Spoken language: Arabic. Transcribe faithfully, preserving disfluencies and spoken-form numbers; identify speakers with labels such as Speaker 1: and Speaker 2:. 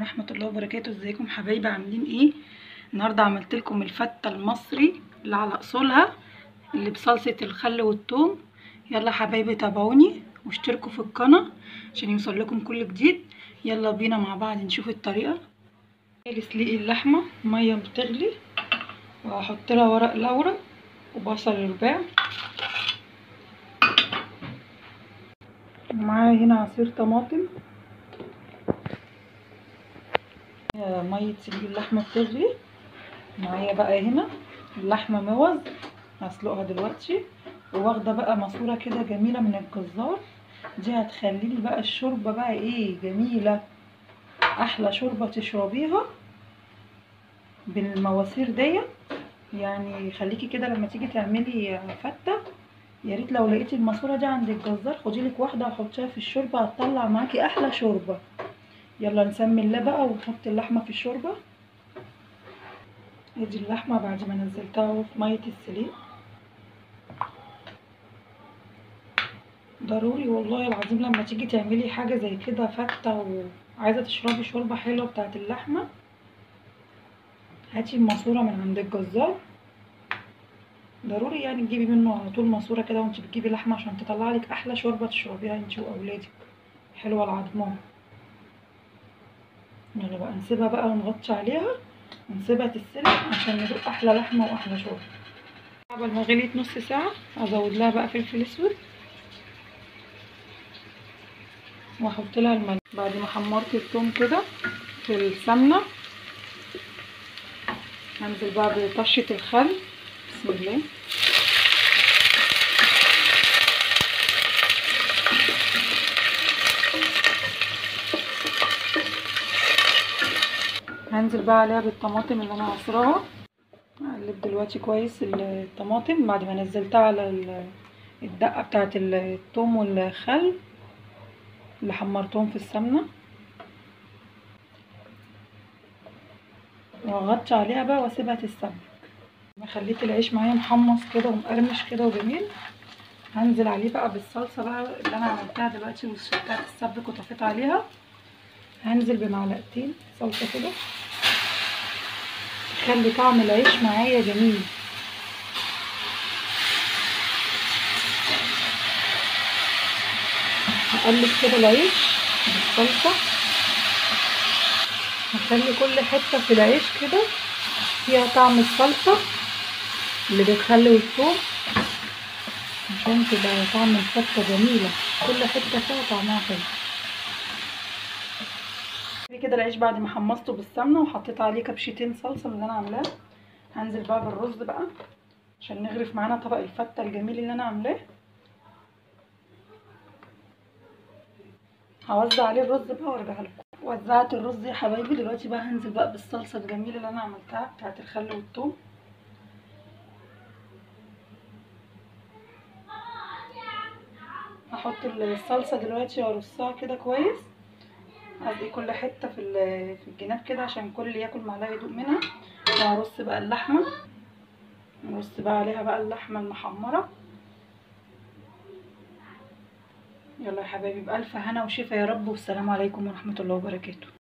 Speaker 1: ورحمه الله وبركاته. ازيكم حبايبي؟ عاملين ايه؟ النهارده عملت لكم الفته المصري اللي على اصولها، اللي بصلصه الخل والثوم. يلا حبايبي تابعوني واشتركوا في القناه عشان يوصل لكم كل جديد. يلا بينا مع بعض نشوف الطريقه. لسليق اللحمه ميه بتغلي، وهحط لها ورق لورا وبصل رباع، ومعايا هنا عصير طماطم. ميه سليق اللحمه بتغلي معايا بقى هنا اللحمه موز هسلقها دلوقتي، وواخده بقى ماسوره كده جميله من الجزار. دي هتخلي لي بقى الشوربه بقى ايه جميله، احلى شوربه تشربيها بالمواسير ديت. يعني خليكي كده لما تيجي تعملي فته، يا ريت لو لقيتي الماسوره دي عند الجزار خدي لك واحده وحطيها في الشوربه، هتطلع معاكي احلى شوربه. يلا نسمي الله بقى ونحط اللحمه في الشوربه. ادي اللحمه بعد ما نزلتها في ميه السليق. ضروري والله العظيم لما تيجي تعملي حاجه زي كده فته وعايزه تشربي شوربه حلوه بتاعت اللحمه، هاتي الماسوره من عند الجزار. ضروري يعني تجيبي منه على طول ماسوره كده وانت بتجيبي لحمه عشان تطلع لك احلى شوربه تشربيها انت واولادك، حلوه العضمان. يلا بقى نسيبها بقى ونغطي عليها ونسيبها تتسلق عشان ندوق احلى لحمه واحلى شوربه. قبل ما غليت نص ساعه ازود لها بقى فلفل اسود واحط لها الملح. بعد ما حمرت الثوم كده في السمنه هنزل بقى بطشه الخل. بسم الله. هنزل بقى عليها بالطماطم اللي انا عصراها. اقلب دلوقتي كويس الطماطم بعد ما نزلتها على الدقه بتاعه الثوم والخل اللي حمرتهم في السمنه، واغطي عليها بقى واسيبها تتسبك. انا خليت العيش معايا محمص كده ومقرمش كده وجميل. هنزل عليه بقى بالصلصه بقى اللي انا عملتها دلوقتي وسبتها تتسبك وطفيت عليها. هنزل بمعلقتين صلصه كده تخلي طعم العيش معايا جميل. هقلب كده العيش بالصلصه، هخلي كل حته في العيش كده فيها طعم الصلصه اللي بالخل والثوم عشان تبقى طعم الفته جميله، كل حته فيها طعمها حلو. كده العيش بعد ما حمصته بالسمنه وحطيت عليه كبشتين صلصه من اللي انا عاملاه، هنزل بقى بالرز بقى عشان نغرف معانا طبق الفته الجميل اللي انا عاملاه. هوزع عليه الرز بقى وارجع لكم. وزعت الرز يا حبايبي، دلوقتي بقى هنزل بقى بالصلصه الجميله اللي انا عملتها بتاعت الخل والثوم. هحط الصلصه دلوقتي وارصها كده كويس، هدي كل حته في في الجناب كده عشان كل اللي ياكل معلقه يدوق منها. وهرص بقى اللحمه، نرص بقى عليها بقى اللحمه المحمره. يلا يا حبايبي بألف هنا وشفا يا رب، والسلام عليكم ورحمه الله وبركاته.